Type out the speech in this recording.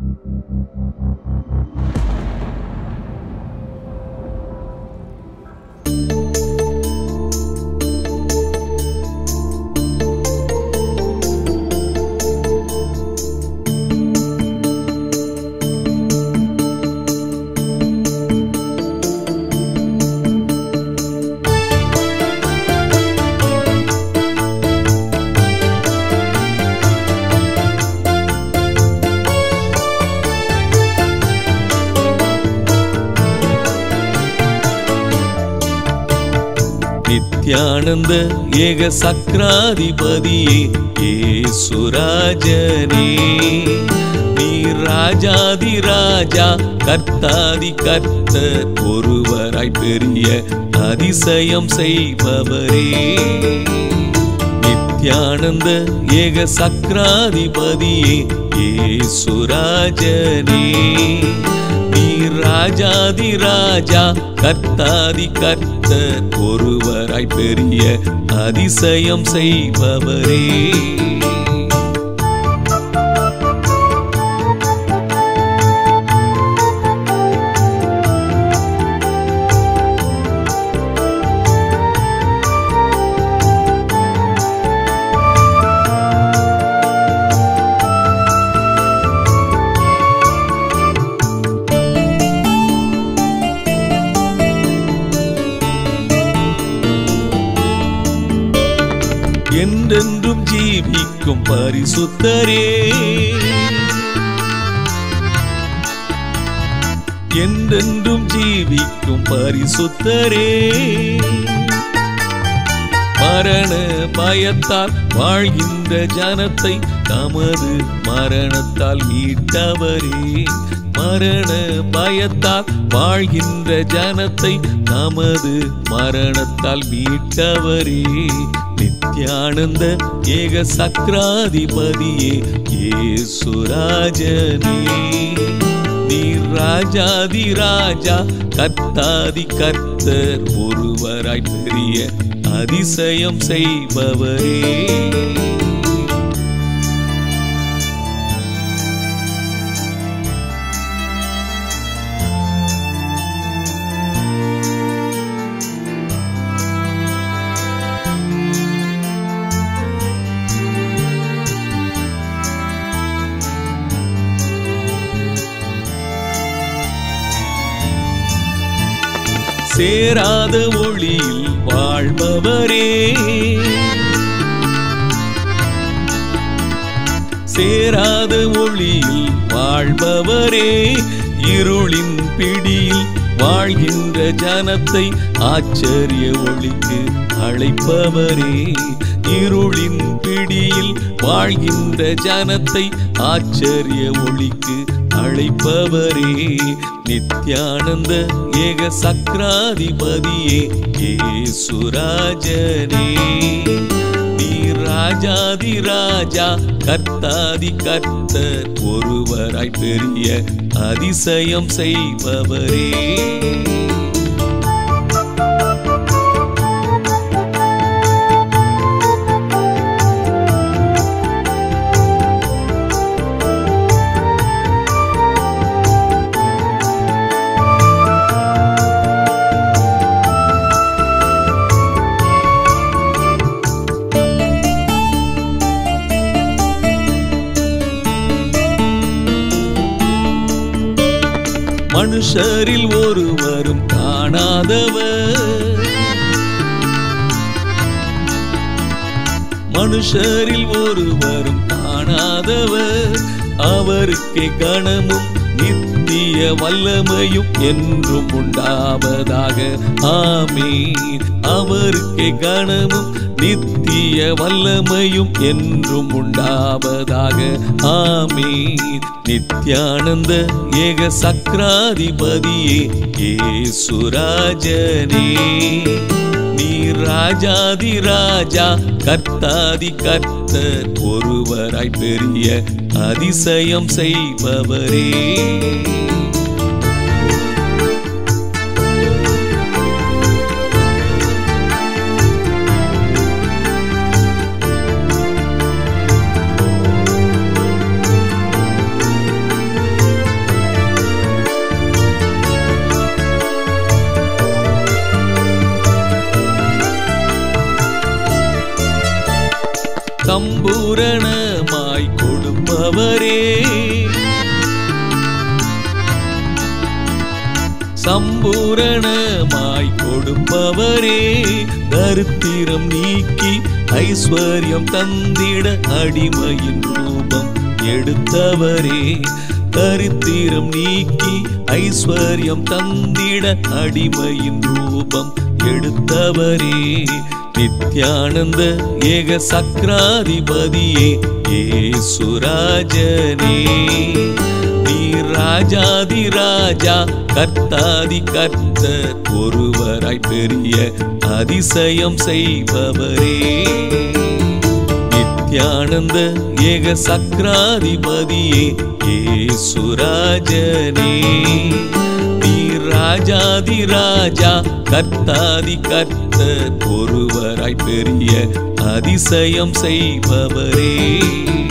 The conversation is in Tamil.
நித்யானந்த ஏகசக்ராதிபதியே ஏசுராஜனே, நீர் ராஜாதி ராஜா கர்த்தாதி கர்த்தர், ஒருவராய் பெரிய அதிசயம் செய்பவரே. நித்யானந்த ஏகசக்ராதிபதியே ஏசுராஜனே, நீர் ராஜாதி ராஜா கர்த்தாதி கர்த்தர், ஒருவராய் பெரிய அதிசயம் செய்பவரே. என்றென்றும் ஜீவிக்கும் பரிசுத்தரே, என்றென்றும் ஜீவிக்கும் பரிசுத்தரே, மரண பயத்தால் வாழ்கின்ற ஜனத்தை தமது மரணத்தால் மீட்டவரே. மரண பயத்தால் வாழ்கின்ற ஜனத்தை நமது மரணத்தால் மீட்டவரே. நித்யானந்த ஏகசக்ராதிபதியே ஏசுராஜனே, நீர் ராஜாதி ராஜா கர்த்தாதி கர்த்தர், ஒருவராய் பெரிய அதிசயம் செய்பவரே. சேராத ஒளியில் வாழ்பவரே, சேராத ஒளியில் வாழ்பவரே, இருளின் பிடியில் வாழ்கின்ற ஜனத்தை ஆச்சரிய ஒளிக்கு அழைப்பவரே. இருளின் பிடியில் வாழ்கின்ற ஜனத்தை ஆச்சரிய ஒளிக்கு அழைப்பவரே. நித்யானந்த ஏகசக்ராதிபதியே ஏசுராஜனே, நீர் ராஜாதி ராஜா கர்த்தாதி கர்த்தர், ஒருவராய் பெரிய அதிசயம் செய்பவரே. மனுஷரில் ஒருவரும் காணாதவர், மனுஷரில் ஒருவரும் காணாதவர், அவருக்கே கணமும் நித்திய வல்லமையும் என்றும் உண்டாவதாக. ஆமீன். அவருக்கே கணமும் நித்திய வல்லமையும் என்றும் உண்டாவதாக. ஆமீன். நித்யானந்த ஏகசக்ராதிபதியே ஏசுராஜனே, நீர் ராஜாதி ராஜா கர்த்தாதி கர்த்தர், ஒருவராய் பெரிய அதிசயம் செய்பவரே. சம்பூரணமாய் கொடுப்பவரே சம்பூரணமாய் கொடுப்பவரே தரித்திரம் நீக்கி ஐஸ்வர்யம் தந்திட அடிமையின் ரூபம் எடுத்தவரே தரித்திரம் நீக்கி ஐஸ்வர்யம் தந்திட அடிமையின் ரூபம் எடுத்தவரே நித்யானந்த ஏகசக்ராதிபதியே ஏசுராஜனே நீர் ராஜாதி ராஜா கர்த்தாதி கர்த்தர் ஒருவராய் பெரிய அதிசயம் செய்பவரே நித்யானந்த ஏகசக்ராதிபதியே ஏசுராஜனே நீர் ராஜாதி ராஜா கர்த்தாதி கர்த்தர் ஒருவராய் பெரிய அதிசயம் செய்பவரே